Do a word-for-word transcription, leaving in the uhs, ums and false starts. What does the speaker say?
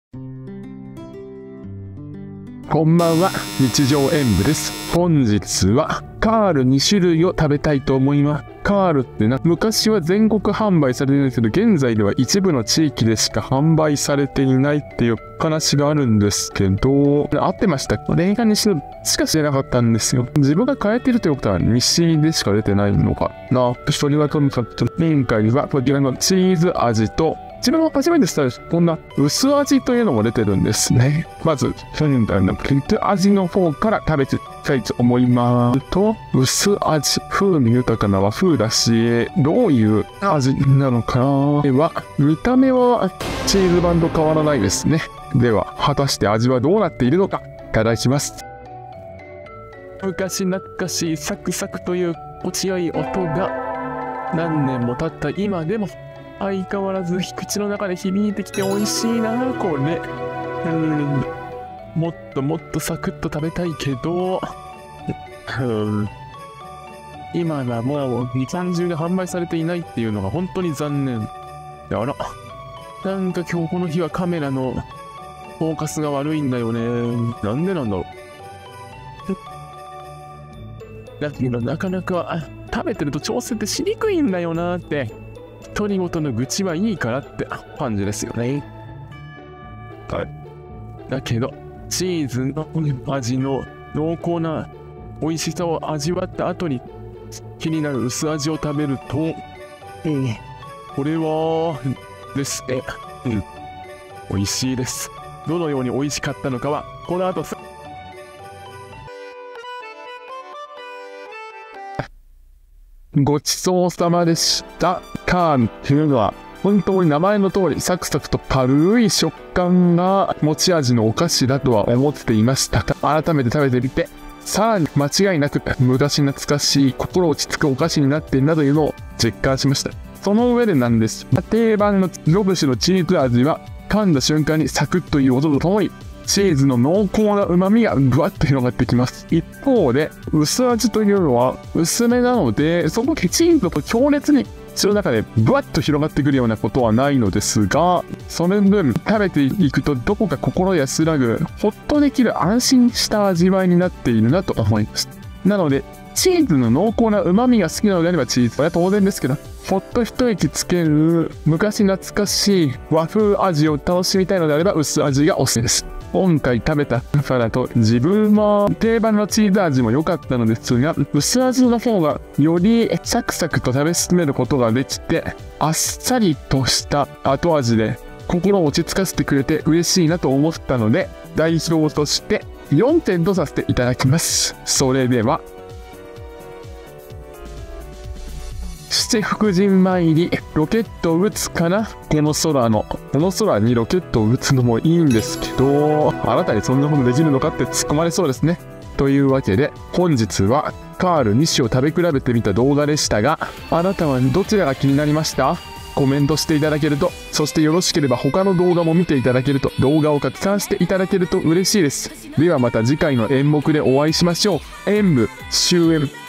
こんばんは、日常演舞です。本日はカールに種類を食べたいと思います。カールってな、昔は全国販売されてるんですけど、現在では一部の地域でしか販売されていないっていう話があるんですけど、合ってました。例が西野しか知れなかったんですよ。自分が変えてるということは西でしか出てないのかな。それはとにかく、今回はこちらのチーズ味と、自分も初めてしたらこんな薄味というのも出てるんですね。まず、現在のプリント味の方から食べていきたいと思いますと、薄味、風味豊かな和風だし、どういう味なのかな。では、見た目はチーズ版と変わらないですね。では、果たして味はどうなっているのか、いただきます。昔懐かしいサクサクという心地よい音が、何年も経った今でも、相変わらず口の中で響いてきて美味しいなこれ。うんもっともっとサクッと食べたいけど、うん今はもうに、さんじゅうで販売されていないっていうのが本当に残念。あら、なんか今日この日はカメラのフォーカスが悪いんだよね。なんでなんだろう。だけどなかなか食べてると調整ってしにくいんだよなって。独り言の愚痴はいいからって感じですよね。はい。だけど、チーズの味の濃厚な美味しさを味わった後に気になる薄味を食べると、うん、これは、ですね、うん、美味しいです。どのように美味しかったのかは、この後さ、ごちそうさまでした。カールっていうのは本当に名前の通りサクサクと軽い食感が持ち味のお菓子だとは思っていましたが、改めて食べてみてさらに間違いなく昔懐かしい心落ち着くお菓子になっているなというのを実感しました。その上でなんです。定番のロブシのチーズ味は噛んだ瞬間にサクッという音とともにチーズの濃厚な旨味がぐわっと広がってきます。一方で、薄味というのは薄めなので、そこきちんと強烈に口の中でぶわっと広がってくるようなことはないのですが、その分食べていくとどこか心安らぐ、ほっとできる安心した味わいになっているなと思います。なので、チーズの濃厚な旨味が好きなのであればチーズは当然ですけど、ほっと一息つける昔懐かしい和風味を楽しみたいのであれば薄味がおすすめです。今回食べたサラと自分は定番のチーズ味も良かったのですが、薄味の方がよりサクサクと食べ進めることができて、あっさりとした後味で心を落ち着かせてくれて嬉しいなと思ったので、代表としてよんてんとさせていただきます。それでは、七福神参り、ロケットを撃つかな。この空の、この空にロケットを撃つのもいいんですけど、あなたにそんなことできるのかって突っ込まれそうですね。というわけで、本日はカールに種を食べ比べてみた動画でしたが、あなたはどちらが気になりました？コメントしていただけると、そしてよろしければ他の動画も見ていただけると、動画を拡散していただけると嬉しいです。ではまた次回の演目でお会いしましょう。演舞終演。